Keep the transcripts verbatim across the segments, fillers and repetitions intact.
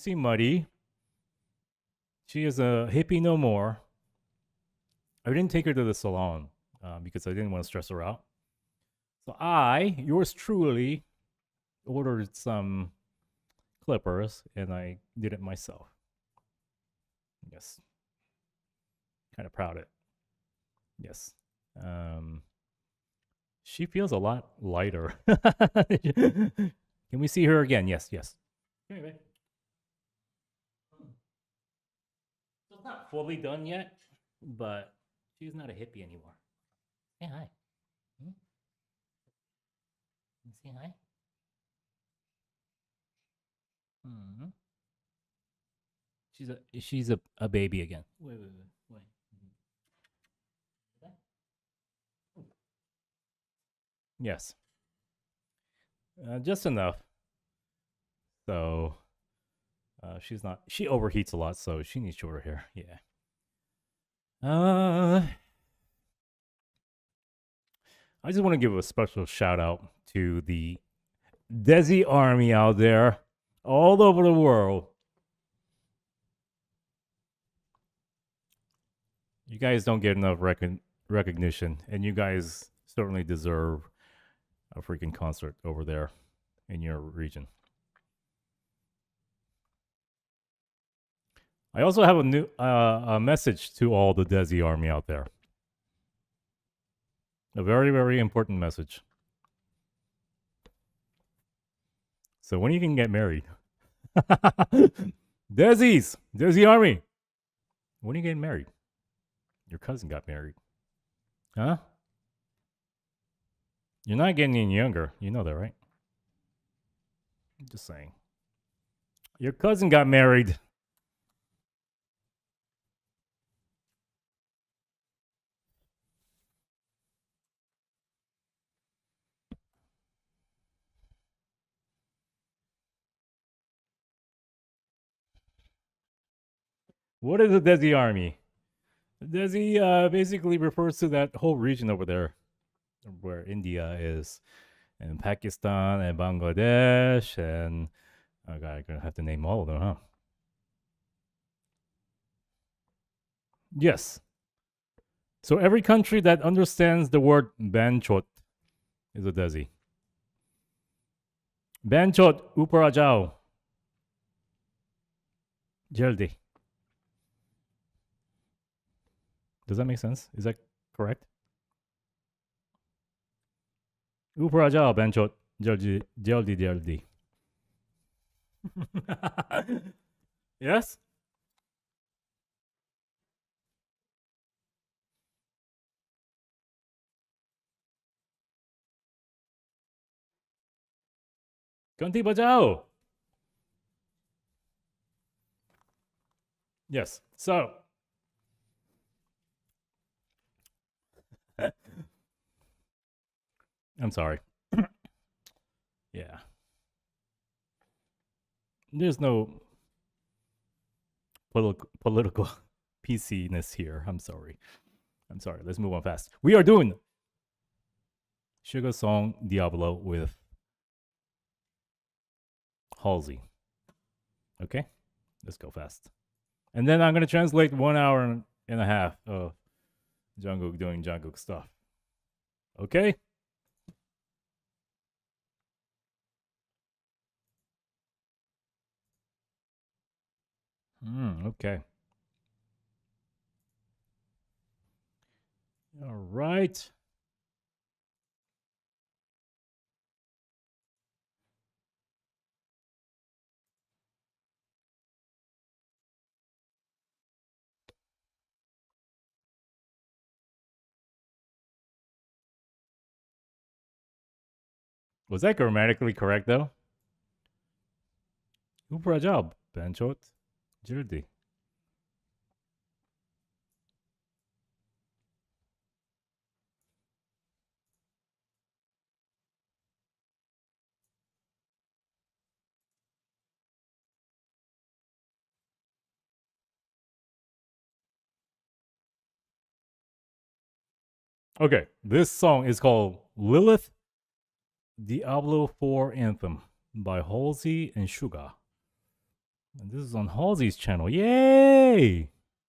see Muddy. She is a hippie no more. I didn't take her to the salon uh, because I didn't want to stress her out. So I, yours truly, ordered some clippers and I did it myself. Yes. Kind of proud of it. Yes. Um, she feels a lot lighter. Can we see her again? Yes, yes. Anyway. So it's not fully done yet, but she's not a hippie anymore. Say hi. Hmm? Say hi. Hmm. She's a she's a, a baby again. Wait, wait, wait, wait. Yes. Uh, just enough. So uh, she's not. She overheats a lot, so she needs shorter hair. Yeah. Uh, I just want to give a special shout out to the Desi Army out there, all over the world. You guys don't get enough rec- recognition, and you guys certainly deserve a freaking concert over there in your region. I also have a new uh, a message to all the Desi Army out there. A very, very important message. So when you can get married? Desi's! Desi Army! When are you getting married? Your cousin got married. Huh? You're not getting any younger. You know that, right? I'm just saying. Your cousin got married. What is the Desi Army? Desi uh, basically refers to that whole region over there where India is, and Pakistan and Bangladesh, and oh God, I'm gonna have to name all of them, huh? Yes. So every country that understands the word banchot is a Desi. Banchot upar aa jao. Jaldi. Does that make sense? Is that correct? Upar aa jao banchot. Jaldi, jaldi, jaldi. Yes? Ganti bajao. Yes. So, I'm sorry. Yeah. There's no political political P C ness here. I'm sorry. I'm sorry. Let's move on fast. We are doing Sugar Song Diablo with Halsey. Okay? Let's go fast. And then I'm going to translate one hour and a half of Jungkook doing Jungkook stuff. Okay? Mm, okay. All right. Was that grammatically correct, though? Upra job, Benchot. Jirdi. Okay, this song is called Lilith Diablo four Anthem by Halsey and Suga. And this is on Halsey's channel. Yay!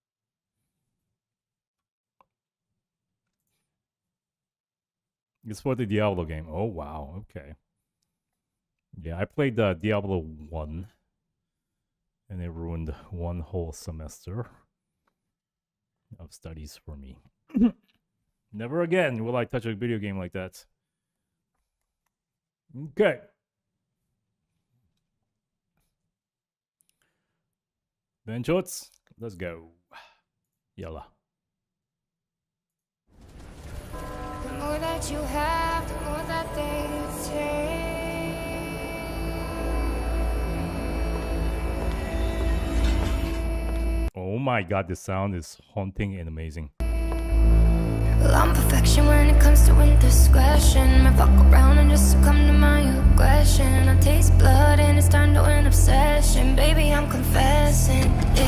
It's for the Diablo game. Oh, wow. Okay. Yeah, I played uh, Diablo one. And it ruined one whole semester of studies for me. Never again will I touch a video game like that. Okay. Benchots, let's go. Yalla. The more that you have, the more that they take. Oh my god, this sound is haunting and amazing. Well, I'm perfection when it comes to indiscretion. I fuck around and just succumb to my aggression. I taste blood and it's turned to an obsession. Baby, I'm confessing,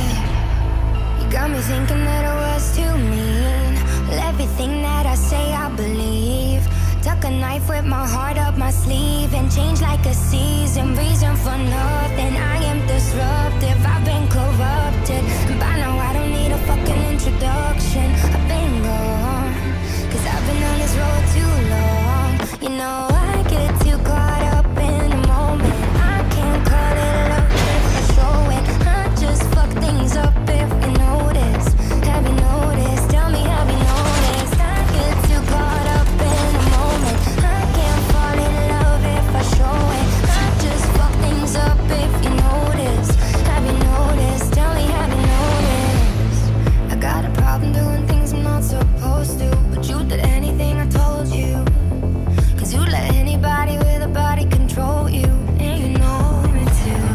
yeah. You got me thinking that I was too mean. Well, everything that I say, I believe. Tuck a knife with my heart up my sleeve and change like a season. Reason for nothing, I am disruptive. I've been corrupted, and by now I don't need a fucking introduction. I've been gone, cause I've been on this road too long. You know I get too caught up in the moment. I can't call it love if I show it. I just fuck things up if you notice. Have you noticed? Tell me, have you noticed? I get too caught up in the moment. I can't fall in love if I show it. I just fuck things up if you notice. Have you noticed? Tell me, have you noticed? I got a problem doing things I'm not supposed to, but you did anything I told you. Cause you let anybody with a body control you, and you know me too.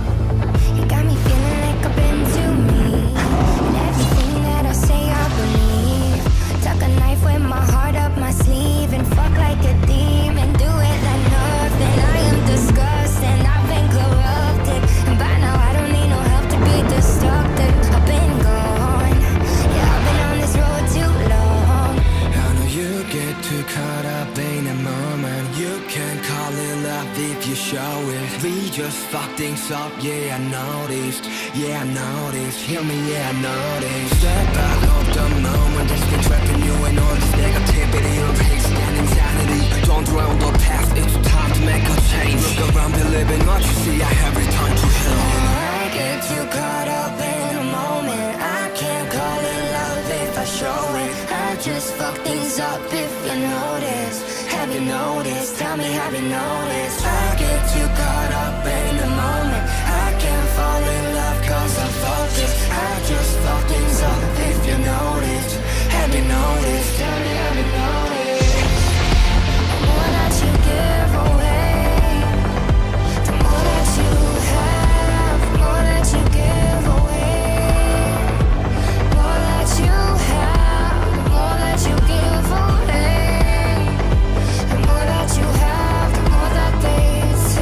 You got me feeling like I've been too mean, and everything that I say I believe. Tuck a knife with my heart up my sleeve and fuck like a demon. Do it like nothing. I am disgusting. I've been corrupted, and by now I don't need no help to be destructive. I've been gone. Yeah, I've been on this road too long. I know you get too caught up in a moment. You can't call it love if you show it. We just fuck things up, yeah I noticed. Yeah I noticed, hear me, yeah I noticed. Step back of the moment that's been trapping you in all this negativity of hate and insanity. Don't dwell on the past, it's time to make a change. Look around, believing what you see, I have returned to hell. I get too caught up in a moment. I can't call it love if I show it. I just fuck things up if you notice. Have you noticed? Tell me, have you noticed? I get too caught up in the moment. I can't fall in love cause I focus. I just fuck things up if you notice. Have you noticed? Tell me, have you noticed? The more that you give away, the more that you have, the more that you give away. The more that you have, the more that you give away. The more that you have, the more that they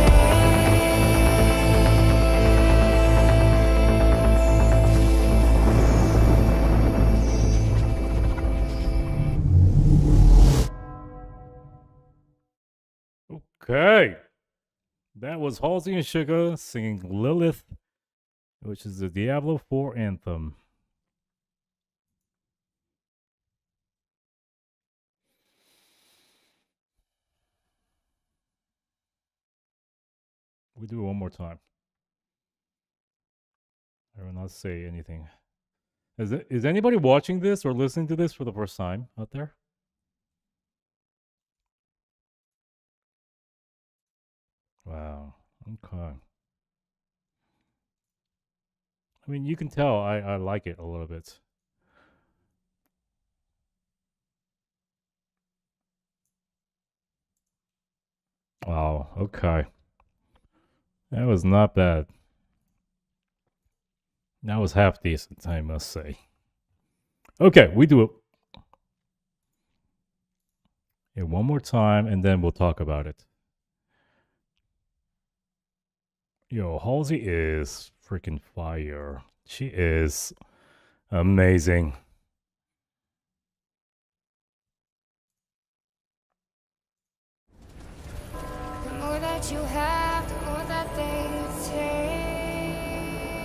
Okay. That was Halsey and Sugar singing Lilith, which is the Diablo four anthem. We do it one more time. I will not say anything. Is it, is anybody watching this or listening to this for the first time out there? Wow. Okay. I mean, you can tell I, I like it a little bit. Wow. Okay. That was not bad. That was half decent, I must say. Okay, we do it. Yeah, one more time, and then we'll talk about it. Yo, Halsey is freaking fire. She is amazing. The more that you have, the more that they take.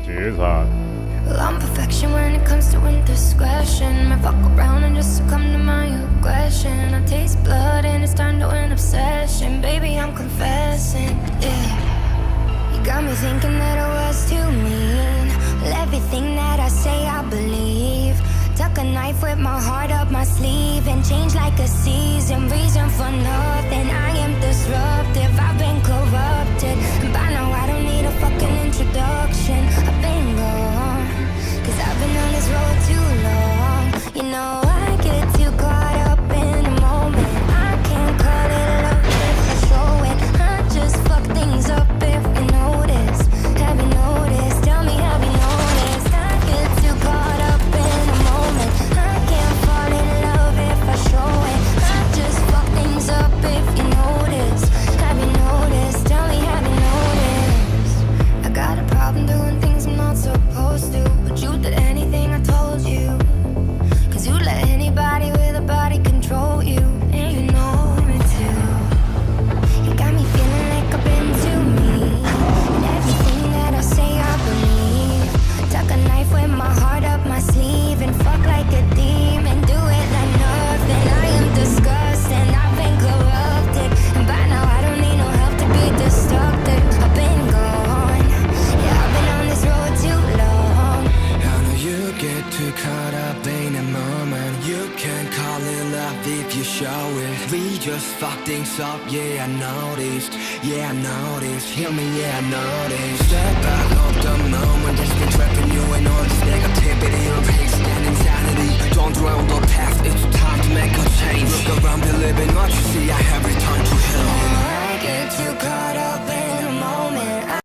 She is hot. Well, I'm perfection when it comes to indiscretion. I fuck around and just succumb to my aggression. I taste blood and it's turned to an obsession. Baby, I'm confessing, yeah. You got me thinking that I was too mean. Well, everything that I say I believe. Tuck a knife with my heart up my sleeve and change like a season. Reason for nothing, I am disruptive. I've been corrupted, and by now I don't need a fucking introduction. I've been gone, cause I've been on this road too long. You know I get too caught up in the moment. I can't call it love if I show it. I just fuck things up if you notice. Have you noticed? Tell me, have you noticed? I get too caught up in the moment. I can't fall in love if I show it. I just fuck things up if you notice. Have you noticed? Tell me, have you noticed? I got a problem doing things I'm not supposed to, but you did anything I told you. Cause you let anybody with a body control you, and you know me too. You got me feeling like I've been too mean, and everything that I say I believe. Tuck a knife with my heart up my sleeve and fuck like a demon. Do it like nothing. I am disgusting. I've been corrupted, and by now I don't need no help to be destructive. I've been gone. Yeah, I've been on this road too long. I know you get too caught up in a moment. You can call it love if you show it. We just fuck things up, yeah, I noticed. Yeah, I noticed. Hear me, yeah, I noticed. Step back of the moment that's been trapping you in all this negativity of hate and insanity. Don't dwell on the past, it's time to make a change. Look around, believe in what you see. I have returned to hell. I get too caught up in a moment. I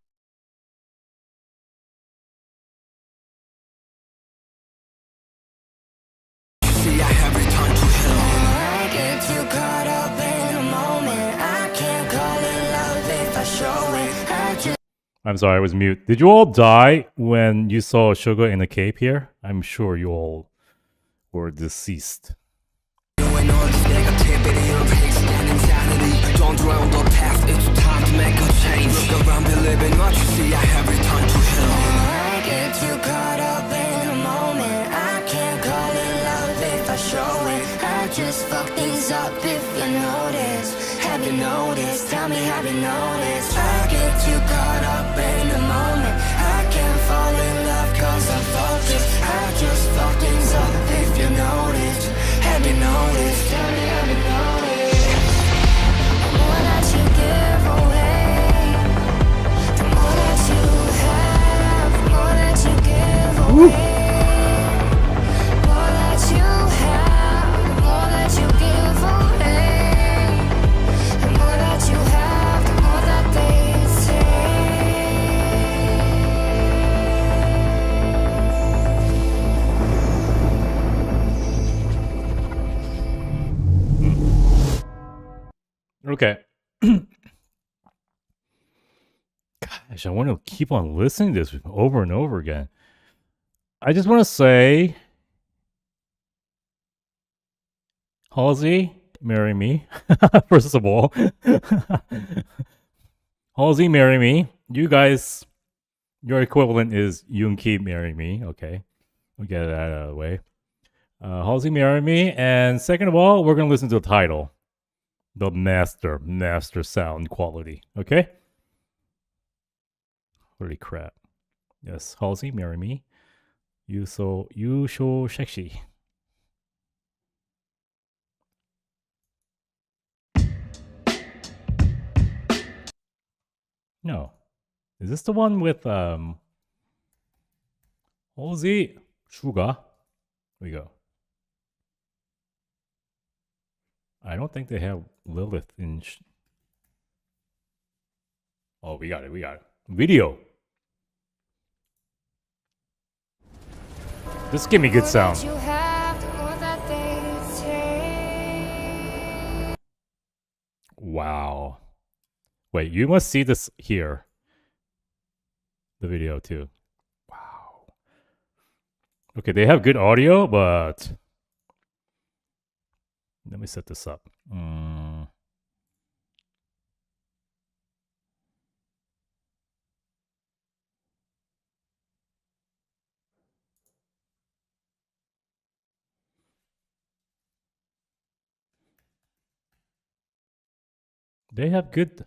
See, I have returned to hell. I get too caught up in a moment. I can't call it love if I show it. I just I'm sorry, I was mute. Did you all die when you saw Sugar in the cape here? I'm sure you all were deceased. Doing all this negativity of hate and insanity. Don't dwell on the past, it's time to make a change. Look around, believe in what you see. I have returned to hell. I get too caught up in a moment. I can't call it love if I show it. I just fuck things up if you notice. Have you noticed? Tell me, have you noticed? I get too caught up in the moment. I can't fall in love cause I'm focused. I just fuck things up if you notice. Have you noticed? Tell me, have you noticed? The more that you give away, the more that you have, the more that you give away. The more that you have, the more that you give away. The more that you have, the more that they say. Okay. Gosh, I want to keep on listening to this over and over again. I just want to say, Halsey, marry me. First of all, Halsey, marry me. You guys, your equivalent is Yoonki, marry me. Okay, we'll get that out of the way. Uh, Halsey, marry me. And second of all, we're going to listen to the title. The master, master sound quality. Okay? Holy crap. Yes, Halsey, marry me. You so, you so sexy. No. Is this the one with, um, Halsey, Suga? Here we go. I don't think they have Lilith in. Sh oh, we got it. We got it. Video. Just give me good sound. You have, the more that they say. Wow. Wait, you must see this here. The video too. Wow. Okay, they have good audio, but let me set this up. Mm. They have good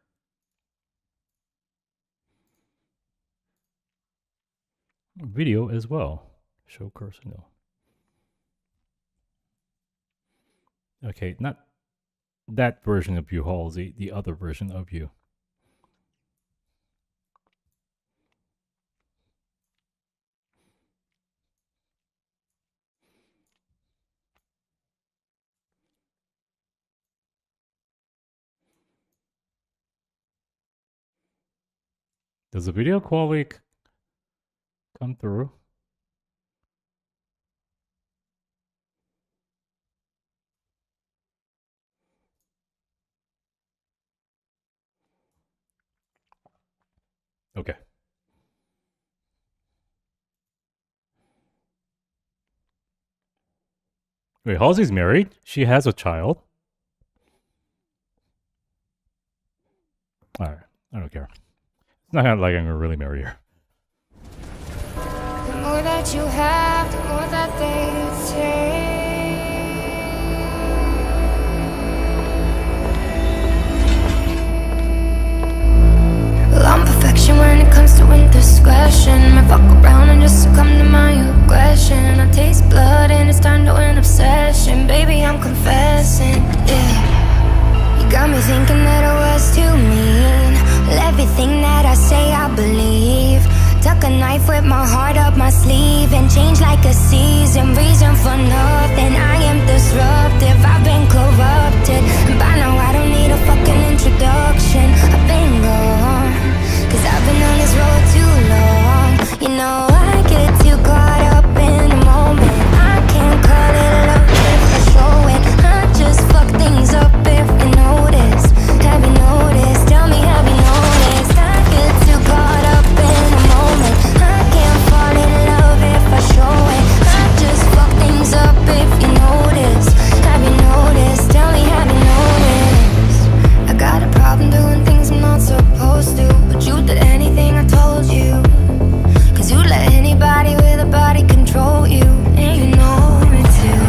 video as well. Show cursor, no. Okay, not that version of you, Halsey, the other version of you. Does the video quality come through? Okay. Wait, Halsey's married? She has a child? Alright, I don't care. It's not like I'm gonna really marry her. The more that you have, the more that they take. Well, I'm perfection when it comes to indiscretion. I fuck around and just succumb to my aggression. I taste blood and it's turned to an obsession. Baby, I'm confessing, yeah. You got me thinking that I was too mean. Well, everything that I say I believe. Tuck a knife with my heart up my sleeve and change like a season. Reason for nothing, I am disruptive. I've been corrupted, and by now I don't need a fucking introduction. I've been gone, cause I've been on this road too long. You know I get too caught up in the moment. I can't call it love if I show it. I just fuck things up if you notice. Have you noticed? Tell me, have you noticed? I get too caught up in the moment. I can't fall in love if I show it. I just fuck things up if you notice. Have you noticed? Tell me, have you noticed? I got a problem doing things I'm not supposed to, but you did anything I told you. Cause you let anybody with a body control you, and you know me too.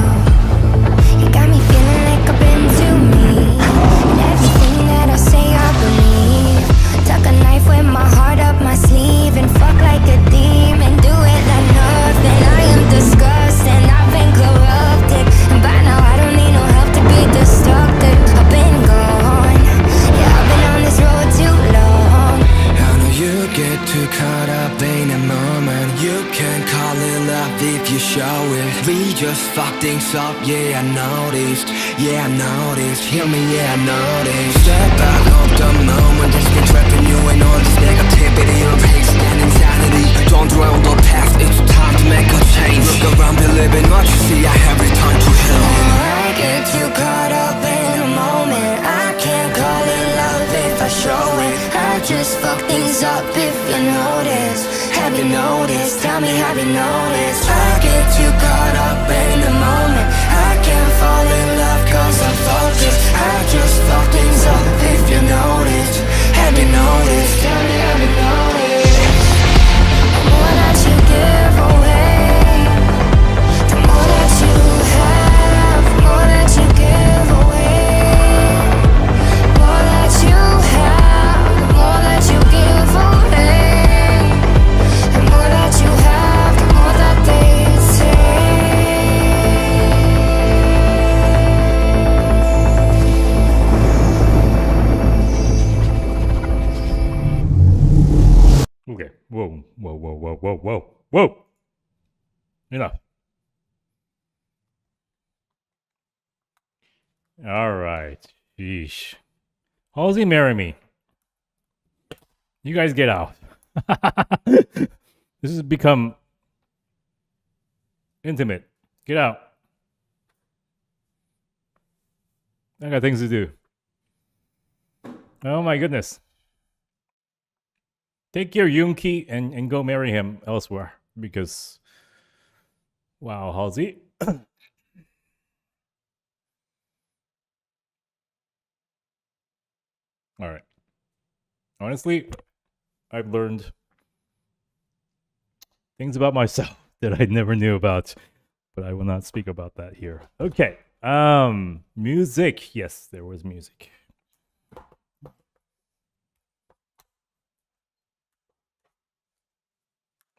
You got me feeling like I've been too mean, and everything that I say I believe. Tuck a knife with my heart up my sleeve and fuck like a demon. Do it like nothing. I am disgusting. I've been corrupted, and by now I don't need no help to be destructive. I've been gone. Yeah, I've been on this road too long. I know you get too caught up in a moment. You can call it love if you show it. We just fuck things up, yeah, I noticed. Yeah, I noticed. Hear me, yeah, I noticed. Step back of the moment that's been trapping you in all this negativity of hate and insanity. Don't dwell on the past, it's time to make a change. Look around, believe in what you see, I have returned to hell. I get too caught up in a moment. I can't call it love if I show it. I just fuck things up if you notice. Have you noticed? Tell me, have you noticed? I get too caught up in the moment. I can't fall in love cause I'm focused. I just fuck things up if you notice. Have you noticed? Tell me, have you noticed? The more that you give away, the more that you have, the more that you give away. The more that you have, the more that you give away. The more that you have, the more that they Okay. Whoa, whoa, whoa, whoa, whoa, whoa, whoa. Enough. All right. Sheesh. Halsey, marry me. You guys get out. This has become intimate. Get out. I got things to do. Oh my goodness. Take your Yoonki and, and go marry him elsewhere. Because, wow, Halsey. All right. Honestly, I've learned things about myself that I never knew about, but I will not speak about that here. Okay. Um, music. Yes, there was music.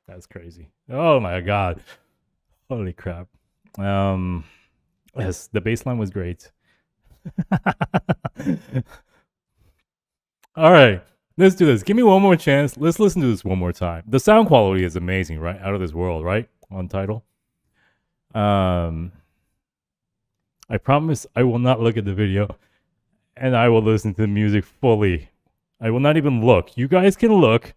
That's crazy. Oh my god. Holy crap. Um yes, the bass line was great. All right. Let's do this. Give me one more chance. Let's listen to this one more time. The sound quality is amazing, right? Out of this world, right? On Tidal. Um I promise I will not look at the video and I will listen to the music fully. I will not even look. You guys can look.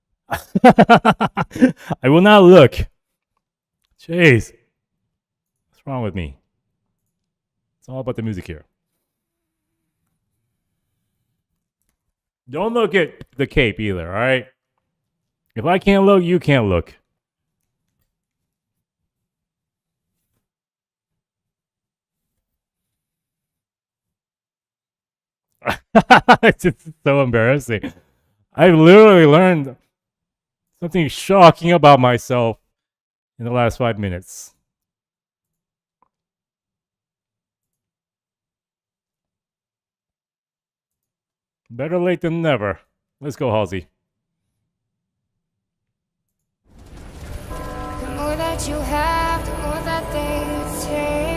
I will not look. Jeez. What's wrong with me? It's all about the music here. Don't look at the cape either, all right? If I can't look, you can't look. It's just so embarrassing. I've literally learned something shocking about myself in the last five minutes. Better late than never. Let's go, Halsey. The more that you have, the more that they take.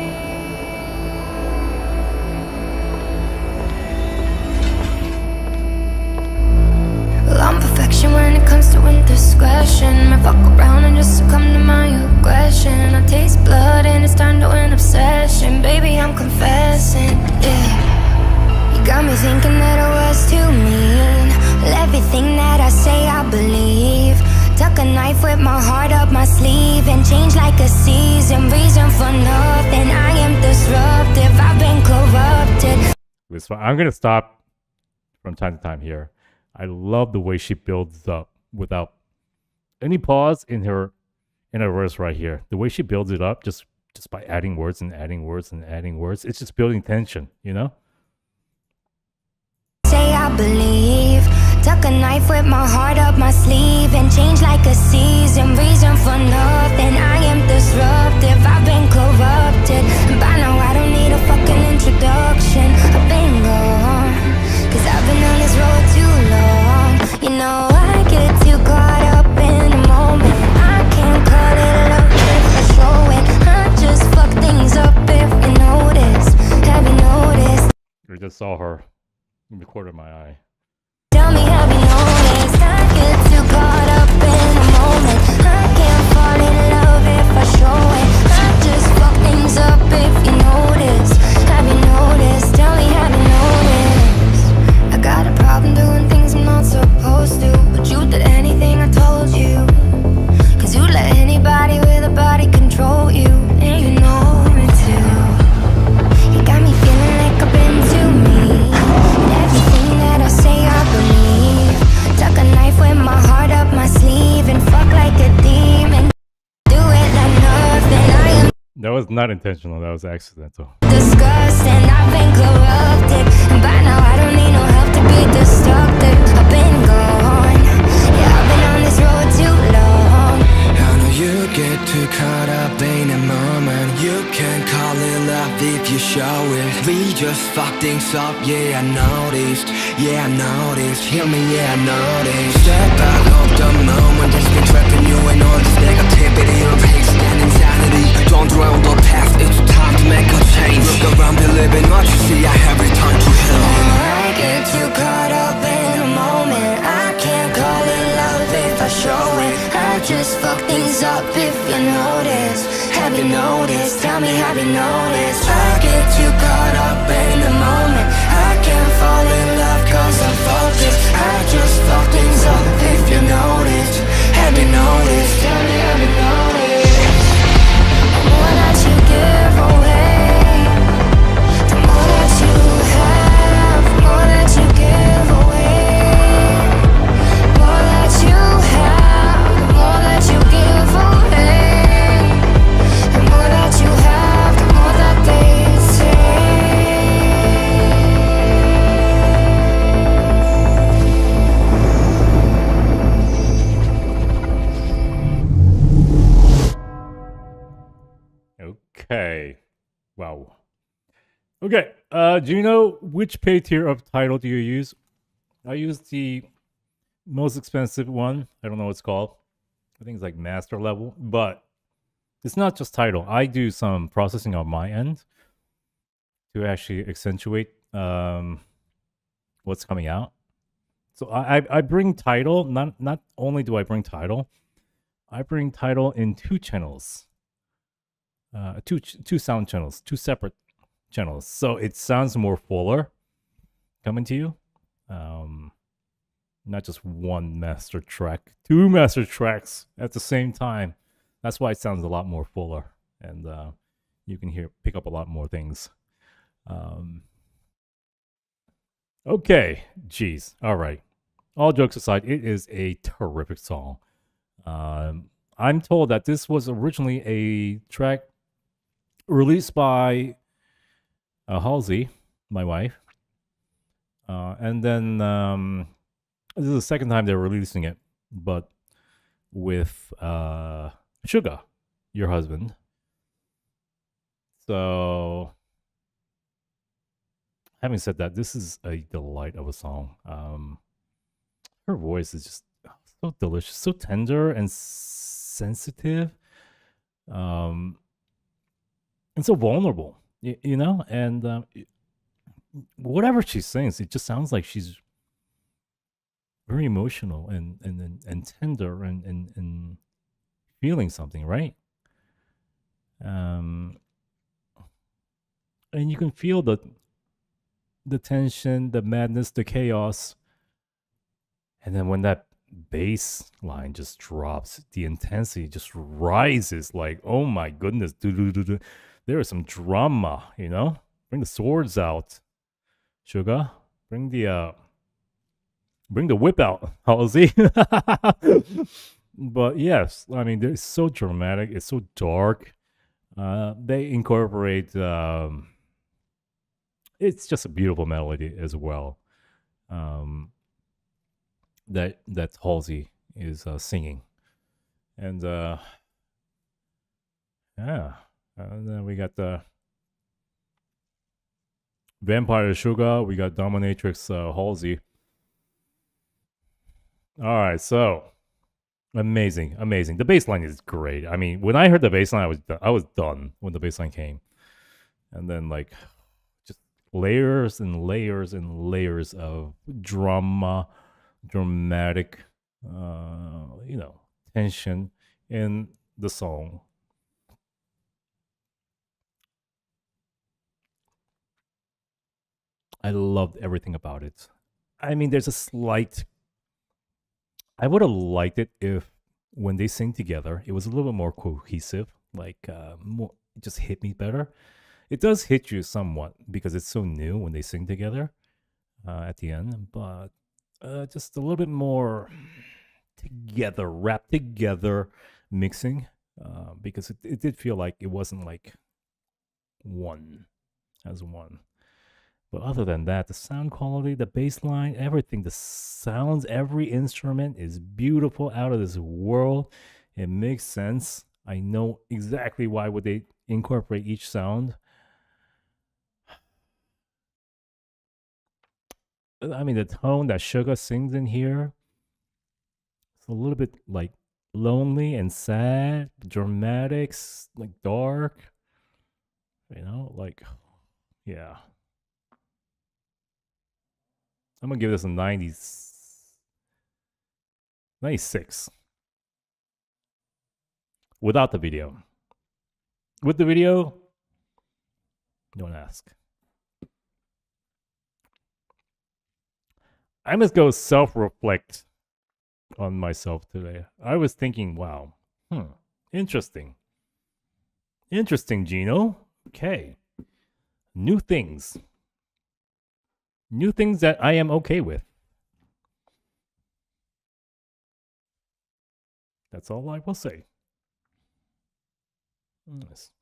Well, I'm perfection when it comes to indiscretion. I fuck around and just succumb to my aggression. I taste blood and it's turned to an obsession. Baby, I'm confessing, yeah. You got me thinking that I was too mean. Well, everything that I say I believe. Tuck a knife with my heart up my sleeve and change like a season. Reason for nothing. I am disruptive. I've been corrupted. I'm gonna stop from time to time here. I love the way she builds up without any pause in her in her verse right here. The way she builds it up just just by adding words and adding words and adding words. It's just building tension, you know? Say I believe. Tuck a knife with my heart up my sleeve and change like a season. Reason for nothing. I am disruptive. I've been corrupted. And by now I don't need a fucking introduction. I've been gone, cause I've been on this road too long. You know I get too caught up in the moment. I can't call it love if I show it. I just fuck things up if you notice. Have you noticed? I just saw her in the corner of my eye. Tell me, have you noticed? I get too caught up in the moment. I can't fall in love if I show it. I just fuck things up if you notice. Have you noticed? Tell me, have you noticed? I got a problem doing things I'm not supposed to, but you did anything I told you. Cause you let anybody with a body control you, and you know it too. You got me feeling like I've been too mean. Everything that I say I believe. Tuck a knife with my heart up my sleeve and fuck like a demon. Do it like nothing. I am That was not intentional, that was accidental. disgusting. I've been corrupted, and by now I don't need no help to be destructive. I've been gone. Yeah, I've been on this road too long. I know you get too caught up in a moment. You can call it love if you show it. We just fuck things up, yeah I noticed. Yeah I noticed, hear me, yeah I noticed. Step back of the moment that's been trapping you in all this negativity of hate and insanity. Don't dwell on the past, it's time to make a change. Look around, believe in what you see, I have returned to hell. I get too caught up in a moment. I can't call it love if I show it. I just fuck things up if you notice. Have you noticed? Tell me, have you noticed? I get too caught up in the moment. I can't fall in love cause I'm focused. I just fuck things up if you notice. Have you noticed? Tell me, have you noticed? The more that you give away, the more that you have, the more that you give away. More that you have, the more that you give away. The more that you have, the more that they take. Okay. Wow. Okay. Uh, do you know which pay tier of Tidal do you use? I use the most expensive one. I don't know what it's called. I think it's like master level, but it's not just title. I do some processing on my end to actually accentuate um, what's coming out. So I, I I bring title. Not not only do I bring title, I bring title in two channels, uh, two two sound channels, two separate channels. So it sounds more fuller coming to you. Um, not just one master track, two master tracks at the same time. That's why it sounds a lot more fuller, and uh, you can hear pick up a lot more things. Um, okay, geez, all right. All jokes aside, it is a terrific song. Um, I'm told that this was originally a track released by uh, Halsey, my wife, uh, and then um, this is the second time they're releasing it, but with uh, Suga, your husband. So, having said that, this is a delight of a song. Um, her voice is just so delicious, so tender and sensitive, um, and so vulnerable. You, you know, and um, whatever she sings, it just sounds like she's very emotional and and and, and tender and, and and feeling something, right? Um, and you can feel the the tension, the madness, the chaos, and then when that bass line just drops, the intensity just rises. Like, oh my goodness, doo-doo-doo-doo. There is some drama, you know. Bring the swords out, Suga. Bring the uh, bring the whip out, Halsey. But yes, I mean, it's so dramatic. It's so dark. Uh, they incorporate. Um, it's just a beautiful melody as well. Um, that that Halsey is uh, singing, and uh, yeah, and then we got the Vampire Suga. We got Dominatrix uh, Halsey. All right, so. Amazing, amazing. The bass line is great. I mean, when I heard the bass line, I was do- I was done when the bass line came, and then like just layers and layers and layers of drama, dramatic, uh, you know, tension in the song. I loved everything about it. I mean, there's a slight I would have liked it if when they sing together, it was a little bit more cohesive, like uh, more, it just hit me better. It does hit you somewhat because it's so new when they sing together uh, at the end, but uh, just a little bit more together, wrapped together mixing uh, because it, it did feel like it wasn't like one as one. But other than that, the sound quality, the bass line, everything, the sounds, every instrument is beautiful, out of this world. It makes sense. I know exactly why would they incorporate each sound. I mean, the tone that Suga sings in here, it's a little bit like lonely and sad, dramatic, like dark. You know, like, yeah. I'm gonna give this a nineties, ninety-six. Without the video. With the video, don't ask. I must go self-reflect on myself today. I was thinking, wow, hmm, interesting. Interesting, Gino. Okay. New things. New things that I am okay with. That's all I will say. Yes.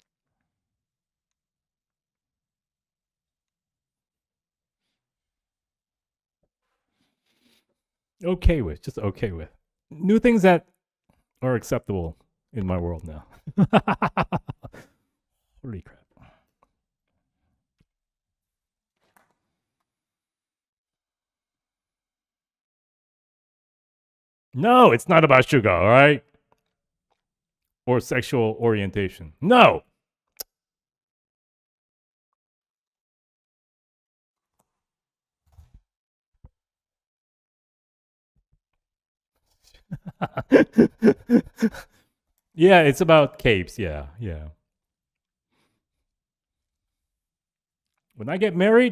Okay with, just okay with. New things that are acceptable in my world now. Holy crap. No, it's not about Suga, all right? or sexual orientation. No. Yeah, it's about capes. Yeah, yeah. When I get married,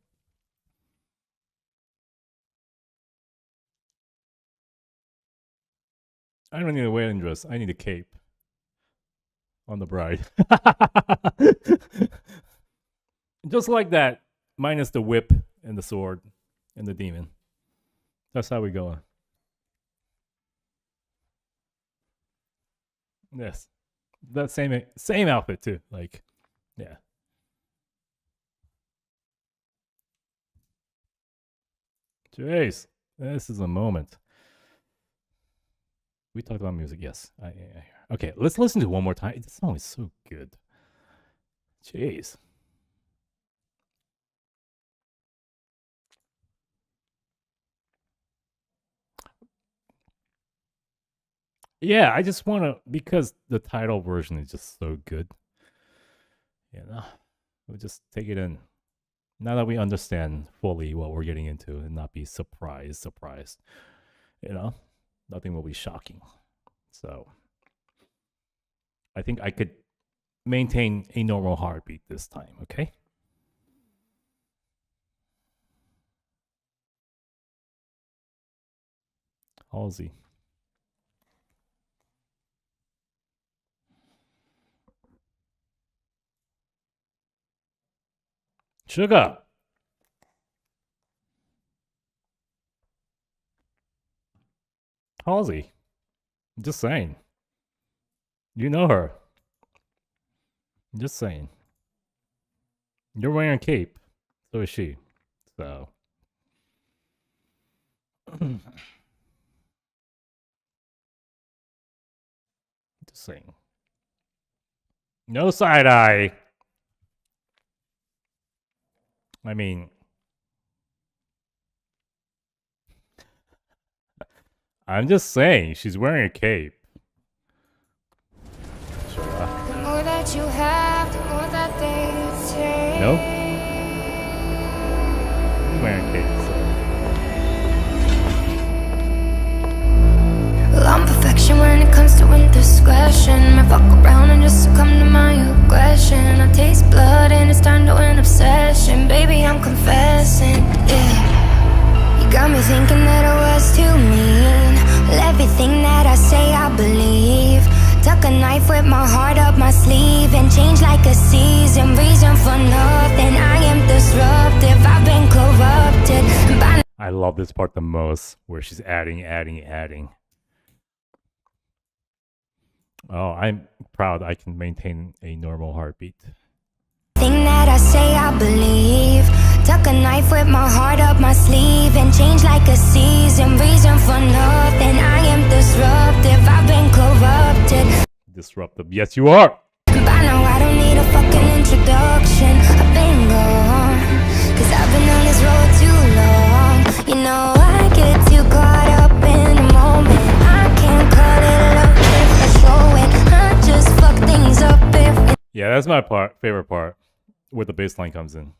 I don't need a wedding dress. I need a cape on the bride. Just like that, minus the whip and the sword and the demon. That's how we go. Yes, that same same outfit too. Like, yeah. Jeez, this is a moment. We talked about music, yes. I, I, okay, let's listen to it one more time. This song is so good. Jeez. Yeah, I just want to, because the title version is just so good. You know, we'll just take it in. Now that we understand fully what we're getting into and not be surprised, surprised. You know, nothing will be shocking. So, I think I could maintain a normal heartbeat this time, okay? Halsey. Sugar. Halsey. Just saying. You know her. Just saying. You're wearing a cape. So is she. So. Just saying. No side eye. I mean, I'm just saying, she's wearing a cape. Sure. The more that you have, the more that they take. No? She's wearing a cape, so. Well, I'm perfection when it comes to indiscretion. I fuck around and just succumb to my aggression. I taste blood and it's turned to an obsession. Baby, I'm confessing, yeah. You got me thinking that I was too mean. Well, everything that I say, I believe. Tuck a knife with my heart up my sleeve and change like a season. Reason for nothing, I am disruptive. I've been corrupted by... I love this part the most, where she's adding, adding, adding. Oh, I'm proud I can maintain a normal heartbeat. Thing that I say, I believe. Tuck a knife with my heart up my sleeve and change like a season. Reason for nothing, I am disruptive. I've been corrupted. Disruptive, yes you are. By now I don't need a fucking introduction. I've been gone, cause I've been on this road too long. You know I get too caught up in the moment. I can't call it love if I show it. I just fuck things up if it... Yeah, that's my part, favorite part, where the bass line comes in.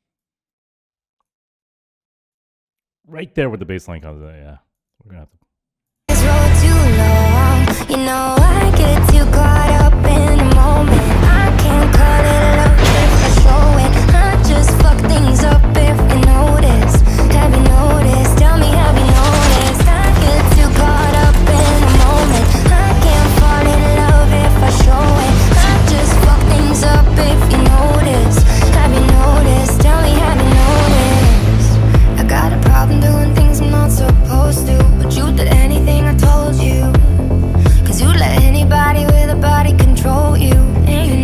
Right there where the bass line comes in, yeah. We're gonna have to... This road too long. You know I get too caught up in the moment. I can't call it love if I show it. I just fuck things up if you notice. Have you noticed? Tell me, have you noticed? I get too caught up in the moment. I can't fall in love if I show it. I just fuck things up if you notice. Have you noticed? Tell me, have you noticed? I got a problem doing things I'm not supposed to, but you did anything I told you. Cause you let anybody with a body control you. And you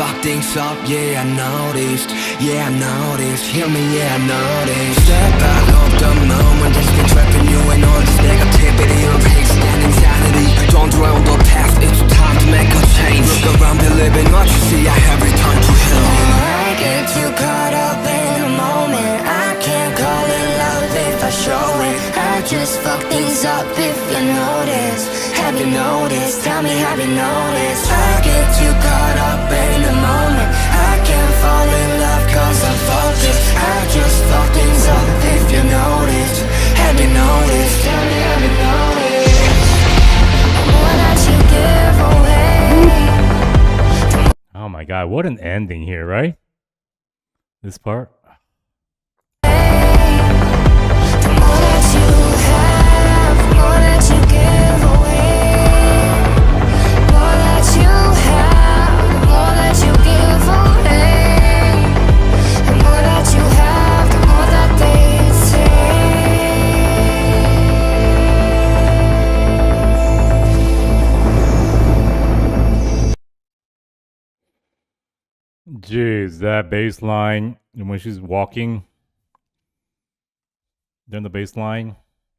fuck things up, yeah I noticed, yeah I noticed. Hear me, yeah I noticed. Step back of the moment that's been trapping you in all this negativity. Extend insanity, don't dwell on the past, it's time to make a change. Look around, believe in what you see, I have returned to healing. I get too caught up in the moment, I can't call it love if I show it. I just fuck things up if you notice. Have you noticed? Tell me, have you noticed? I get too caught up in the moment, I can't fall in love cause I'm focused. I just fuck things up if you notice. Have you noticed? Tell me, have you noticed? The more that you give away. Oh my god, what an ending here, right? This part. The more that you have, the more that you give away. The more that you have, the more that you give away. The more that you have, the more that they Jeez, that bass line, and when she's walking, then the bass line,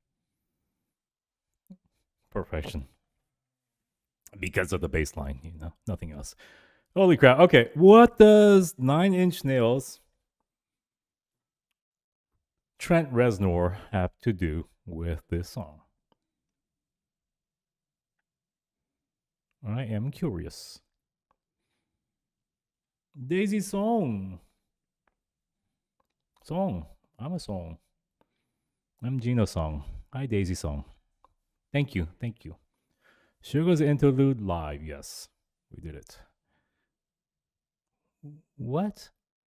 perfection. Because of the bass line, you know, nothing else. Holy crap. Okay, what does Nine Inch Nails, Trent Reznor have to do with this song? I am curious. Daisy Song. Song. I'm a song. I'm Gino Song. Hi, Daisy Song. Thank you. Thank you. Sugar's Interlude live. Yes, we did it. What?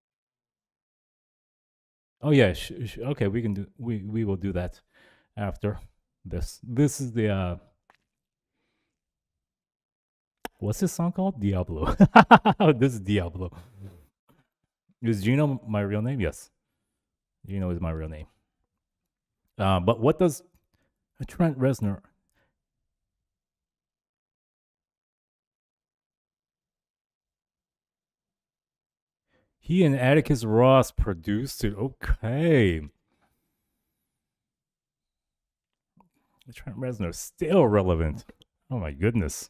Oh yeah. Sh sh okay, we can do. We we will do that after this. This is the. Uh, What's this song called? Diablo. This is Diablo. Is Gino my real name? Yes. Gino is my real name. Uh, but what does Trent Reznor... He and Atticus Ross produced it. Okay. Trent Reznor still relevant. Oh my goodness.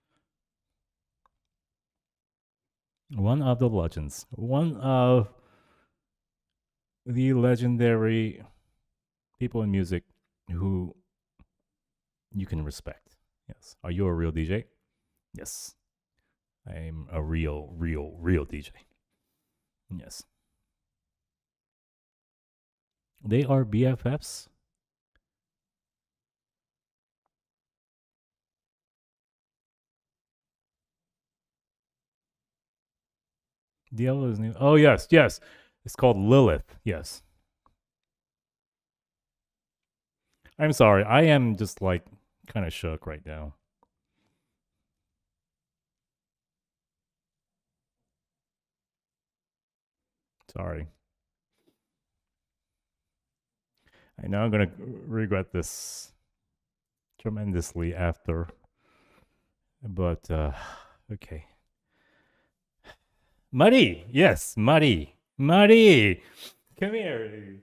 One of the legends. One of the legendary people in music who you can respect. Yes. Are you a real D J? Yes. I'm a real, real, real D J. Yes. They are B F Fs. Diablo is new. Oh yes, yes. It's called Lilith. Yes. I'm sorry. I am just like kind of shook right now. Sorry. I know I'm gonna regret this tremendously after, but uh, okay. Muddy, yes, Muddy, Muddy, come here.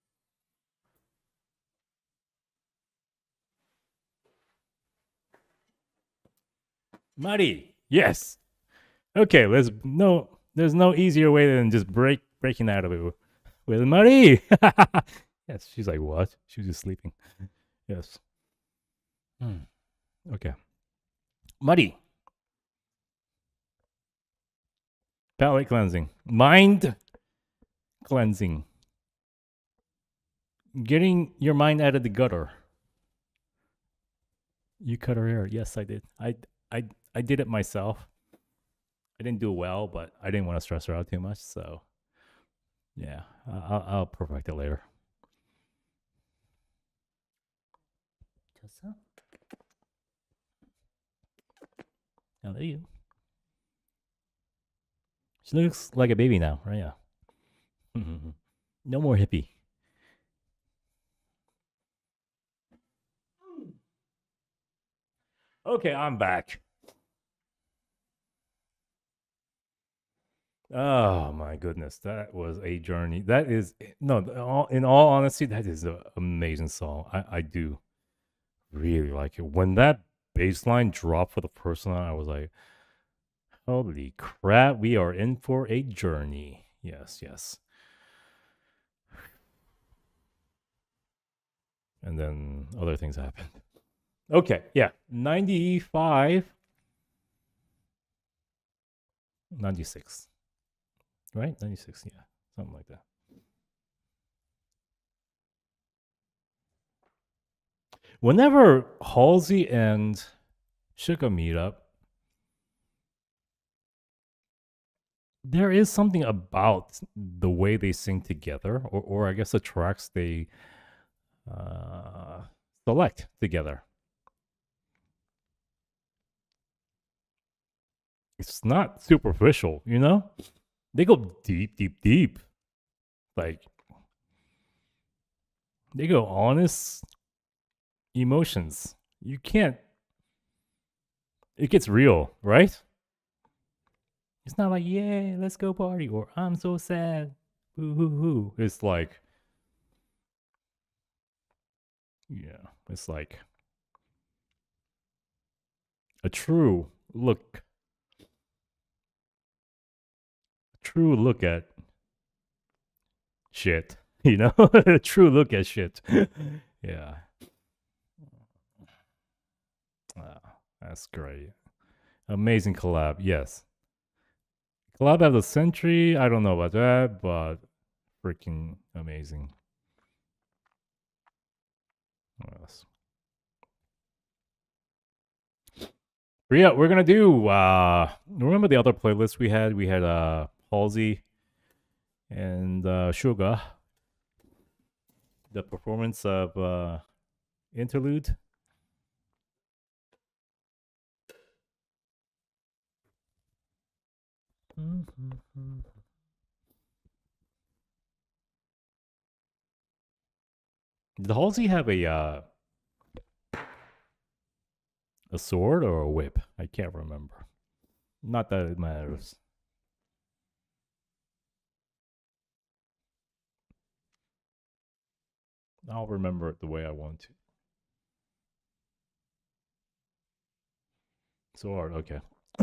Muddy, yes. Okay, let's no. There's no easier way than just break breaking out of it with Muddy. Yes, she's like, what? She was just sleeping. Yes. Hmm. Okay. Muddy. Palate cleansing. Mind cleansing. Getting your mind out of the gutter. You cut her hair. Yes, I did. I, I, I did it myself. I didn't do well, but I didn't want to stress her out too much. So, yeah, I'll, I'll perfect it later. Hello, you. She looks like a baby now, right? Yeah. No more hippie. Okay, I'm back. Oh my goodness, that was a journey. That is no, th- all- in all honesty, that is an amazing song. I I do really like it. When that bass line dropped for the first time, I was like, "Holy crap, we are in for a journey." Yes, yes. And then other things happened. Okay, yeah, ninety-five, ninety-six, right? ninety-six, yeah, something like that. Whenever Halsey and Suga meet up, there is something about the way they sing together, or, or I guess the tracks they uh, select together. It's not superficial, you know? They go deep, deep, deep. Like, they go honest emotions. You can't, it gets real, right? It's not like, yeah, let's go party, or I'm so sad. Hoo hoo hoo. It's like, yeah, it's like a true look, a true look at shit, you know? A true look at shit. Yeah. Ah, that's great. Amazing collab, yes. Collab of the century, I don't know about that, but freaking amazing. What else? But yeah, we're gonna do uh remember the other playlist we had? We had uh Halsey and uh Suga. The performance of uh Interlude. Did Halsey have a uh, a sword or a whip? I can't remember. Not that it matters. I'll remember it the way I want to. Sword, okay.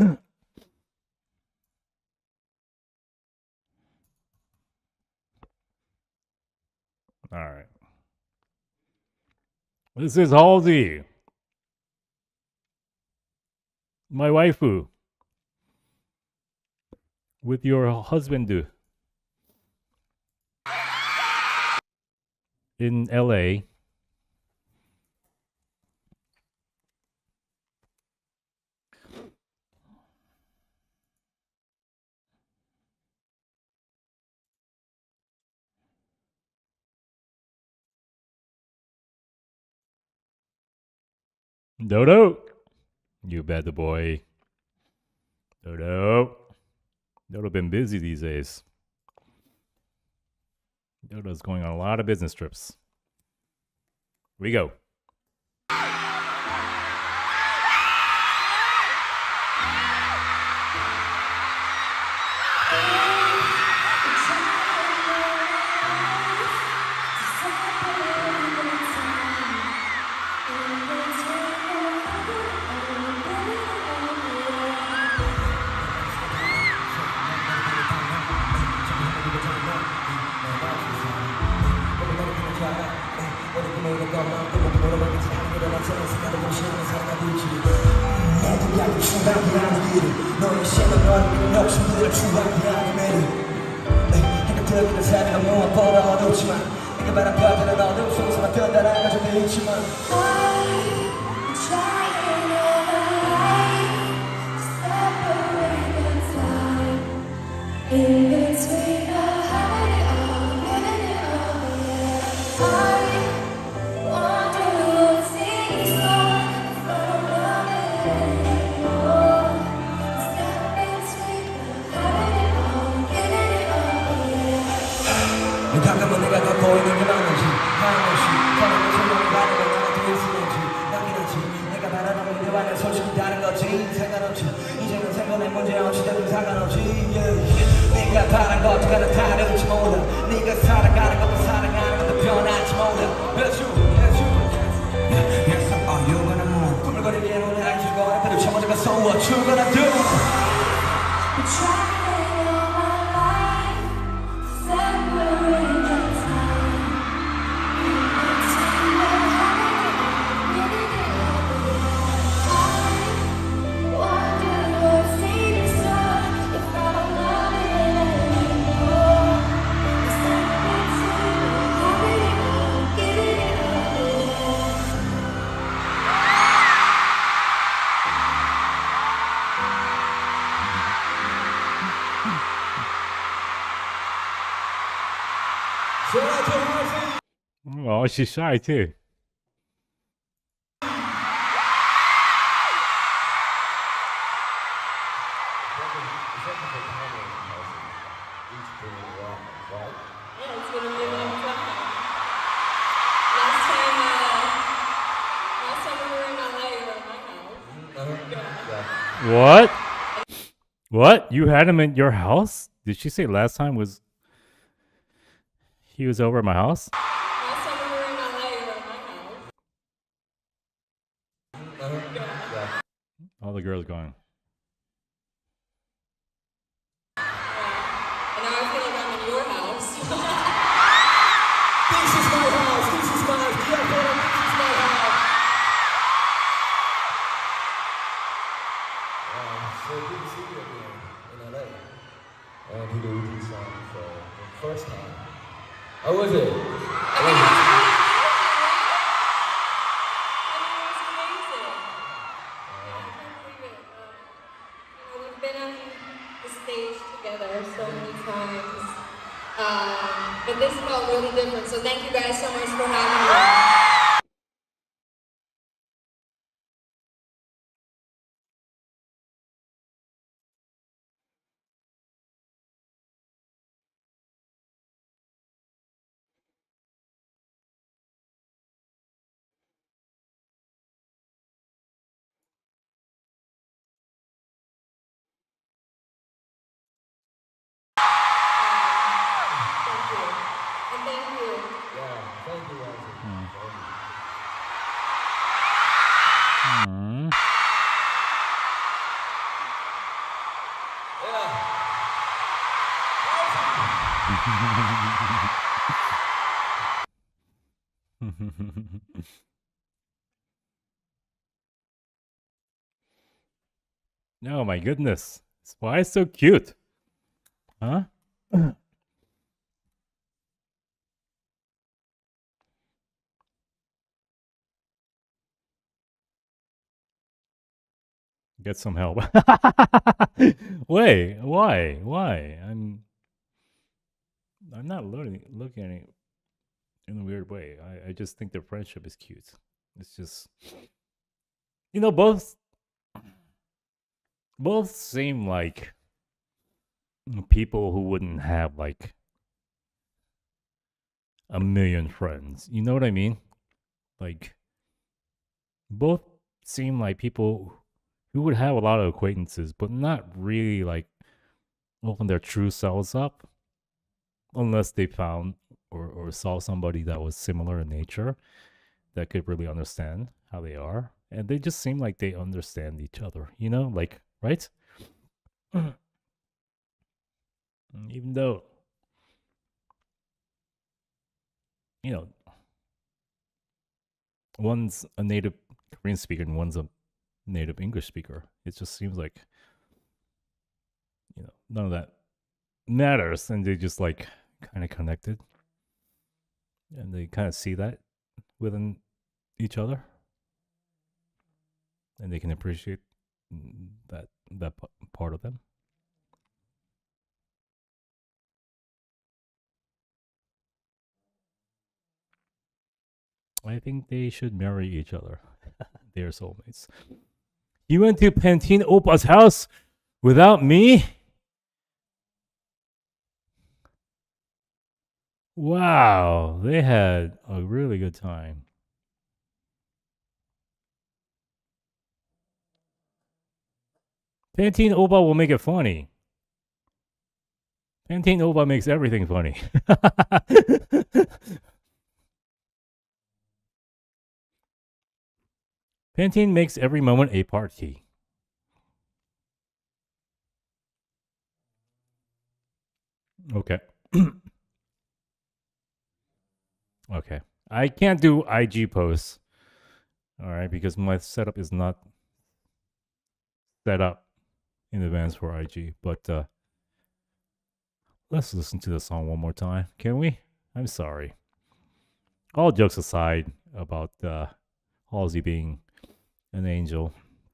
All right. This is Halsey, my waifu, with your husband in L A. Dodo, you bad boy. Dodo. Dodo been busy these days. Dodo's going on a lot of business trips. We go. 네가 바란 것과는 다름지 몰라 네가 살아가는 것도 살아가는 것도 변하지 몰라 That's you, that's you Yes, are you gonna move? 꾸물거리기에 오늘 안 즐거워 그래도 처먹어가 So what you gonna do? I'm trying all my life separate the time. I wonder what's in store if I don't love it anymore. It's something to have it all, give it all. Oh, she's shy too. Yeah, it's gonna be a long time. Last time, uh, last time we were in L A, you were at my house. What? What? You had him in your house? Did she say last time was he was over at my house? Last time we were in L A, you were at my house. All the girls going. And now I feel like I'm in your house. This is my house, this is my house, yeah, boy, this is my house. Um, so good to see you again in L A. And to do this song for the first time. How was it? I mean, it was really fun, right? I mean, it was amazing. Yeah, I can't believe it. Uh, you know, we've been on the stage together so many times. Um, but this felt really different, so thank you guys so much for having me. Thank you. And thank you. Yeah, thank you, Isaac. Hmm. Oh my goodness. Why is so cute? Huh? Get some help. Wait, why? Why? I'm I'm not looking looking at it in a weird way. I, I just think their friendship is cute. It's just you know, both both seem like people who wouldn't have like a million friends. You know what I mean? Like both seem like people who would have a lot of acquaintances, but not really like open their true selves up unless they found or, or saw somebody that was similar in nature that could really understand how they are. And they just seem like they understand each other, you know, like, right? Even though, you know, one's a native Korean speaker and one's a native English speaker. It just seems like, you know, none of that matters. And they just like kind of connected. And they kind of see that within each other. And they can appreciate that that part of them. I think they should marry each other. They are soulmates. You went to Pantene Oppa's house without me? Wow, they had a really good time. Pantene Oppa will make it funny. Pantene Nova makes everything funny. Pantene makes every moment a party. Okay. Okay. I can't do I G posts. All right, because my setup is not set up in advance for I G. But uh, let's listen to the song one more time, can we? I'm sorry. All jokes aside about uh, Halsey being an angel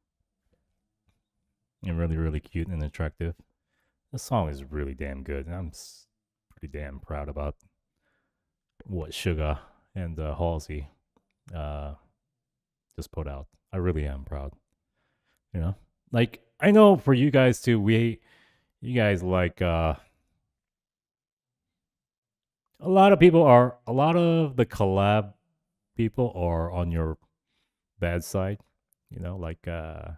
and really, really cute and attractive. The song is really damn good, and I'm pretty damn proud about what Suga and uh, Halsey uh, just put out. I really am proud. You know, like I know for you guys too. We, you guys like uh, a lot of people are. A lot of the collab people are on your bad side. You know, like uh,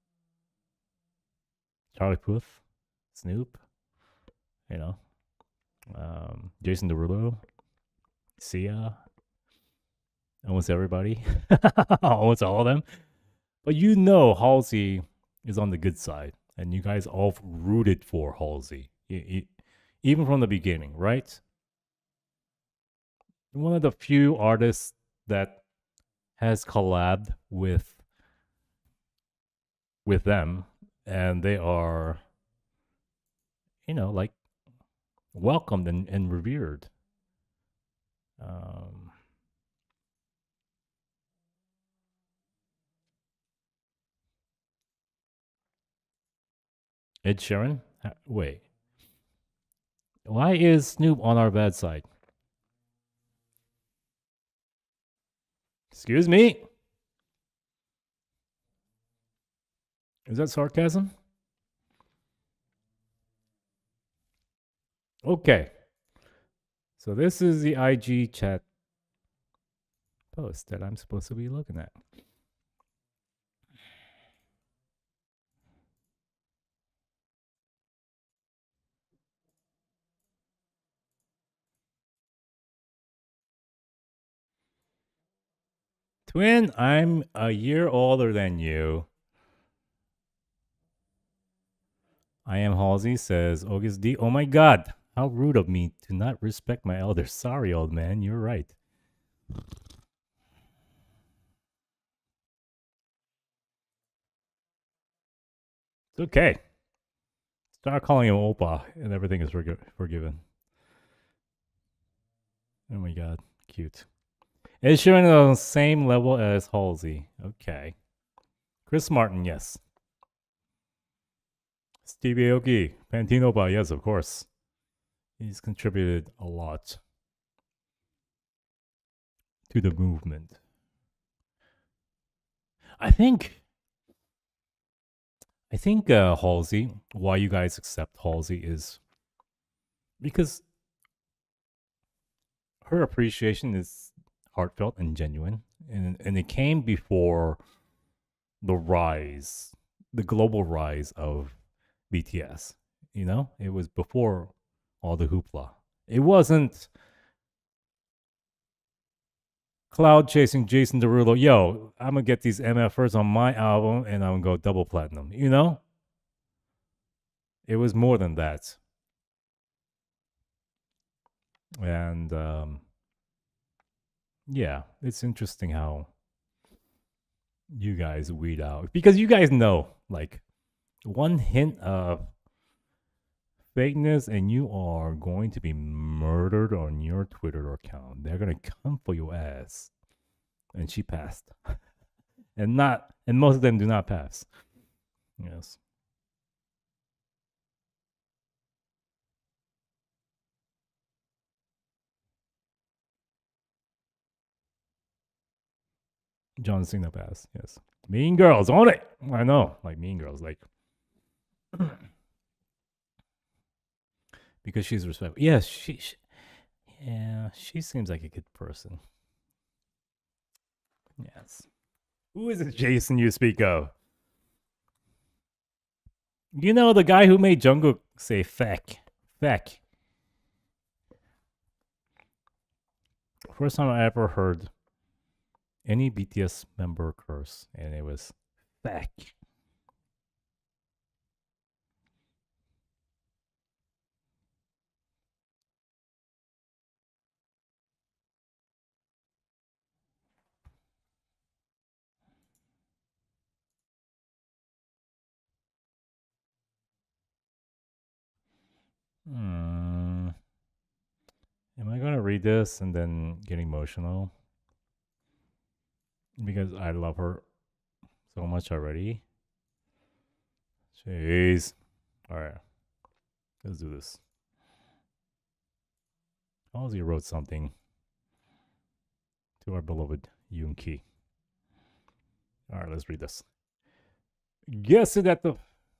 Charlie Puth, Snoop. You know, um, Jason Derulo. Sia, almost everybody, almost all of them. But you know Halsey is on the good side, and you guys all rooted for Halsey, even from the beginning, right? One of the few artists that has collabed with with them, and they are, you know, like welcomed and, and revered. Um, Ed Sheeran? Ha- Wait. Why is Snoop on our bad side? Excuse me? Is that sarcasm? Okay. So this is the I G chat post that I'm supposed to be looking at. Twin, I'm a year older than you. I am Halsey, says August D. Oh my god, how rude of me to not respect my elders. Sorry, old man, you're right. It's okay. Start calling him Opa, and everything is forg- forgiven. Oh my god, cute. Ed Sheeran on the same level as Halsey. Okay. Chris Martin, yes. Stevie Aoki, Pantene Opa, yes, of course. He's contributed a lot to the movement. I think, I think uh, Halsey, why you guys accept Halsey is because her appreciation is heartfelt and genuine, and and it came before the rise, the global rise of B T S. You know, it was before all the hoopla. It wasn't cloud chasing Jason Derulo. Yo, I'm gonna get these M F Ers on my album, and I'm gonna go double platinum. You know, it was more than that. And um, yeah, it's interesting how you guys weed out, because you guys know, like, one hint of fakeness and you are going to be murdered on your Twitter account. They're gonna come for your ass. And she passed. and not and most of them do not pass. Yes. John Cena passed, yes. Mean Girls, own it. I know, like Mean Girls, like because she's respectful. Yes, she, she, yeah, she seems like a good person. Yes. Who is it, Jason, you speak of? You know, the guy who made Jungkook say feck. Feck. First time I ever heard any B T S member curse, and it was feck. Hmm. Am I gonna read this and then get emotional? Because I love her so much already. Jeez. Alright. Let's do this. Ozzy wrote something to our beloved Yoonki. Alright, let's read this. Guessed at the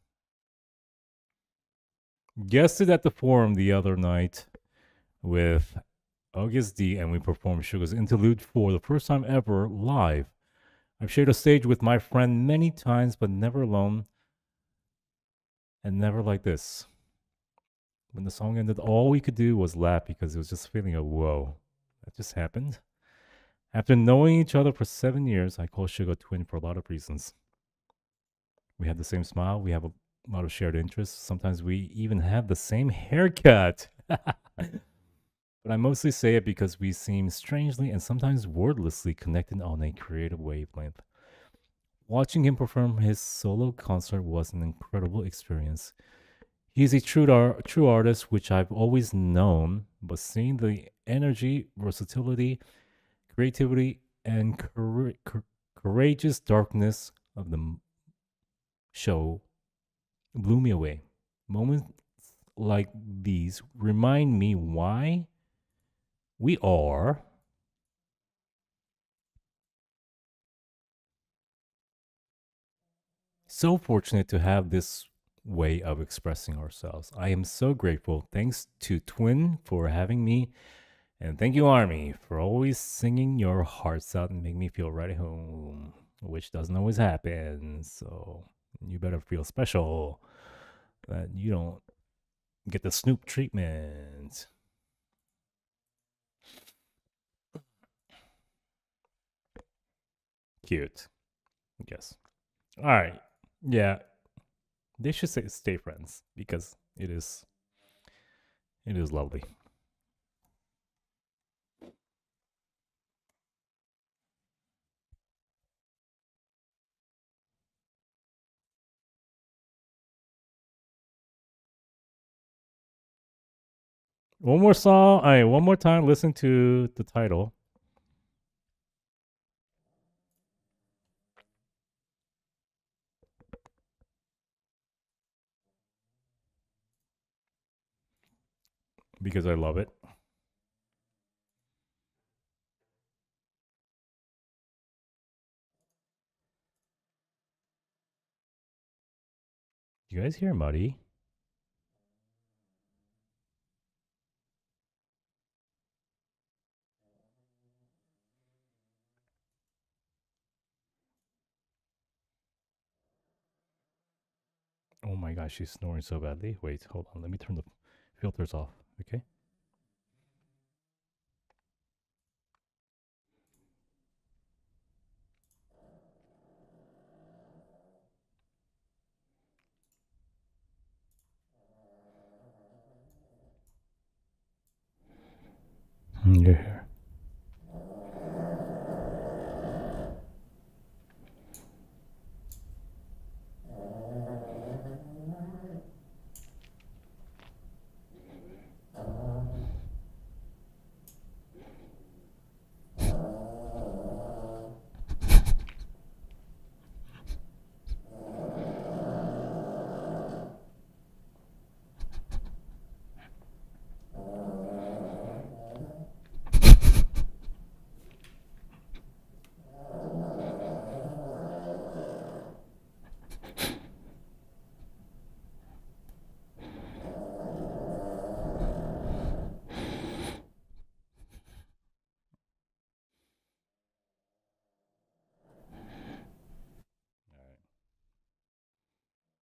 Guessed at the forum the other night with August D, and we performed Suga's Interlude for the first time ever live. I've shared a stage with my friend many times, but never alone, and never like this. When the song ended, all we could do was laugh because it was just feeling a whoa. That just happened. After knowing each other for seven years, I call Suga twin for a lot of reasons. We have the same smile, we have a A lot of shared interests. Sometimes we even have the same haircut. But I mostly say it because we seem strangely and sometimes wordlessly connected on a creative wavelength. Watching him perform his solo concert was an incredible experience. He's a true, ar- true artist, which I've always known, but seeing the energy, versatility, creativity, and cour- cour- courageous darkness of the m- show blew me away. Moments like these remind me why we are so fortunate to have this way of expressing ourselves. I am so grateful. Thanks to Twin for having me. And thank you, Army, for always singing your hearts out and make me feel right at home, which doesn't always happen. So you better feel special that you don't get the Snoop treatment. Cute. Yes. All right. Yeah. They should say stay friends because it is it is lovely. One more song. All right, one more time. Listen to the title. Because I love it. You guys hear Muddy? Oh my gosh, she's snoring so badly. Wait, hold on. Let me turn the filters off. Okay. Yeah.